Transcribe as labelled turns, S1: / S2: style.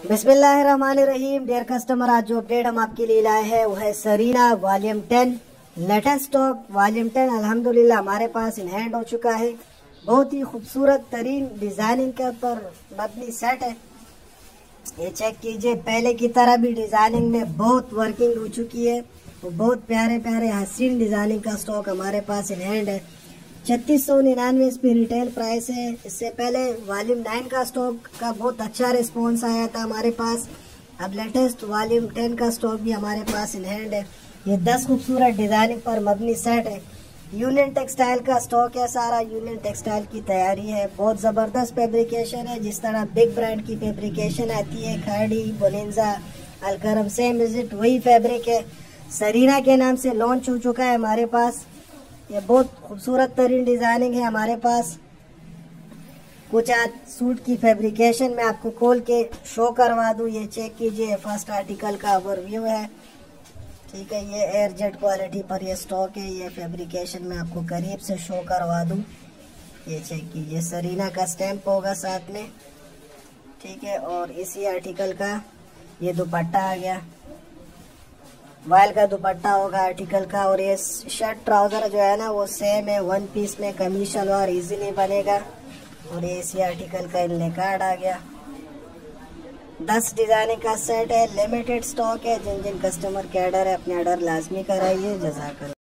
S1: बिस्मिल्लाहिर्रहमानिर्रहीम। Dear customer, आज जो अपडेट हम आपके लिए लाए हैं वो है Sarina volume 10 latest stock volume 10 अल्हम्दुलिल्लाह हमारे पास इन हैंड हो चुका है। बहुत ही खूबसूरत तरीन डिजाइनिंग के ऊपर मबनी सेट है। ये चेक कीजिए, पहले की तरह भी डिजाइनिंग में बहुत वर्किंग हो चुकी है। वो बहुत प्यारे प्यारे हसीन डिजाइनिंग का स्टॉक हमारे पास इन हैंड है। 3699 इस पे रिटेल प्राइस है। इससे पहले वॉल्यूम 9 का स्टॉक का बहुत अच्छा रिस्पॉन्स आया था हमारे पास। अब लेटेस्ट वॉल्यूम 10 का स्टॉक भी हमारे पास इन हैंड है। ये 10 खूबसूरत डिजाइनिंग पर मबनी सेट है। यूनियन टेक्सटाइल का स्टॉक है, सारा यूनियन टेक्सटाइल की तैयारी है। बहुत ज़बरदस्त फैब्रिकेशन है, जिस तरह बिग ब्रांड की फैब्रिकेशन आती है, खाड़ी, बोलिंजा, अलकरम, सेम विजिट वही फैब्रिक है। सरीना के नाम से लॉन्च हो चुका है हमारे पास। ये बहुत खूबसूरत तरीन डिजाइनिंग है हमारे पास। कुछ आज सूट की फैब्रिकेशन में आपको खोल के शो करवा दूं। ये चेक कीजिए, फर्स्ट आर्टिकल का ओवरव्यू है। ठीक है, ये एयर जेट क्वालिटी पर ये स्टॉक है। ये फैब्रिकेशन में आपको करीब से शो करवा दूं। ये चेक कीजिए, सरीना का स्टैंप होगा साथ में। ठीक है, और इसी आर्टिकल का ये दुपट्टा आ गया, वायल का दुपट्टा होगा आर्टिकल का। और ये शर्ट ट्राउजर जो है ना वो सेम है, वन पीस में कमीज शलवार इजीली बनेगा। और ये इसी आर्टिकल का इनले कार्ड आ गया। 10 डिजाइनिंग का सेट है, लिमिटेड स्टॉक है। जिन जिन कस्टमर के ऑर्डर है अपने ऑर्डर लाजमी कराइए। जज़ाकल्लाह।